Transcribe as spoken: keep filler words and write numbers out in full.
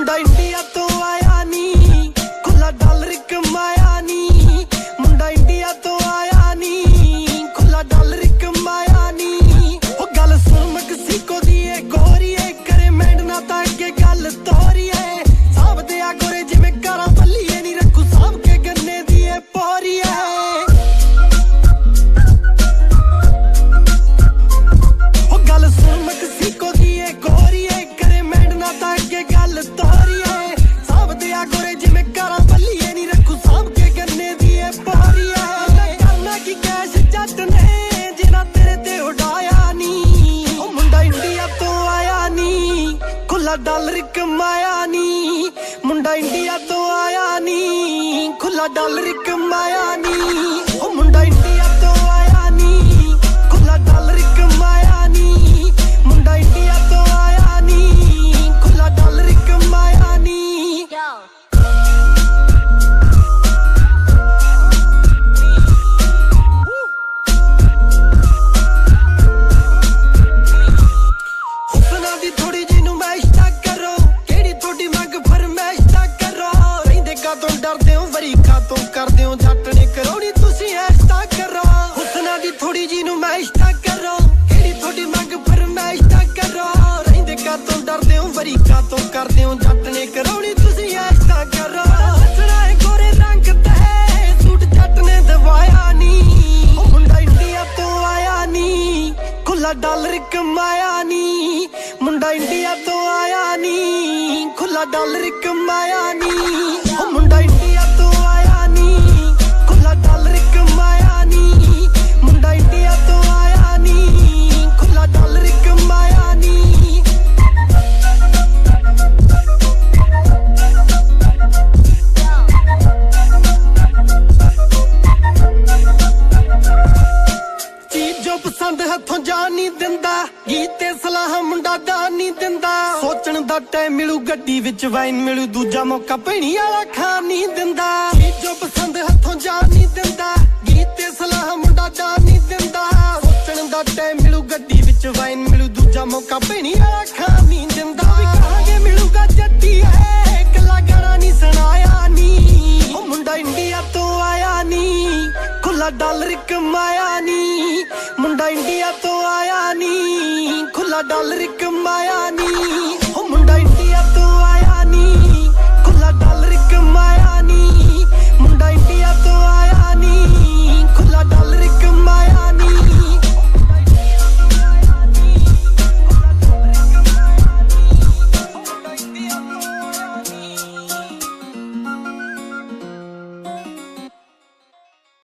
मुंडा India तो आया नी, खुला डॉलर कमाया नी। मुंडा इंडिया तो आया नी, खुला डॉलर कमाया नी। ओ गल सुन मैक्सिको दी ए गोरी ए, करे मेडना ताके गल तोरी ए। साहब दे आ गोरे जिवें कारां बल्लीए नी, रखू साहब के गन्ने दी ए पोरी ए। ओ गल सुन मैक्सिको दी ए गोरी ए, करे मेडना ताके गल तोरी ए। साहब दे आ गोरे जिवें कारां बल्लीए नी, रखू साहब के गन्ने दी ए पोरी ए। करना की कैश जट ने जिन्ना तेरे ते उड़ाया नी। ओ मुंडा इंडिया तो आया नी, खुला डॉलर कमाया नी। मुंडा इंडिया तो आया नी, खुला डॉलर कमाया नी। ओ मुंडा इंडिया तो आया नी, खुला डॉलर कमाया नी। मुंडा इंडिया तो आया नी, खुला डॉलर कमाया नी। हुस्ना दी थोड़ी जी नूं मैश ता करो, केड़ी थोड़ी मंग फरमैश ता करो। रहिंदे कातों डरदे हो, वरी कातों करदे हो, जट ने करौनी तुसीं ऐश ता करो। हुस्ना दी थोड़ी जी नूं मैश ता करो, केड़ी थोड़ी मंग फरमैश ता करो। रहिंदे कातों डरदे हो, वरी कातों करदे हो, जट ने करौनी तुसीं ऐश ता करो। हसना है गोरे रंग ते, सूट जट ने दवाया नी। ओ मुंडा इंडिया तो आया नी, खुला डॉलर कमाया नी। मुंडा इंडिया तो आया नी, खुला डॉलर कमाया नी। ओ मुंडा इंडिया तो आया नी, खुला डॉलर कमाया नी। मुंडा इंडिया तो आया नी, खुला डॉलर कमाया नी। चीज जो पसंद हथों जान नहीं दिंदा, गीत ते सलाह मुंडा दान नहीं दिंदा। सोचण दा टाइम मिलू गड्डी विच वाइन मिलू, दूजा मौका भैणी वाला खान नहीं दिंदा। चीज जो पसंद हथों जान नहीं दिंदा, गीत ते सलाह मुंडा दान नहीं दिंदा। सोचण दा टाइम मिलू गड्डी विच वाइन मिलू, दूजा मौका भैणी वाला खान नहीं दिंदा। कहांगे मिलूगा जट्टी है, कला गाना नहीं सुनाया नी। ओ मुंडा इंडिया तो आया नी, खुला डॉलर कमाया नी। मुंडा इंडिया तो आया नी, खुला डॉलर कमाया नी। ओ मुंडा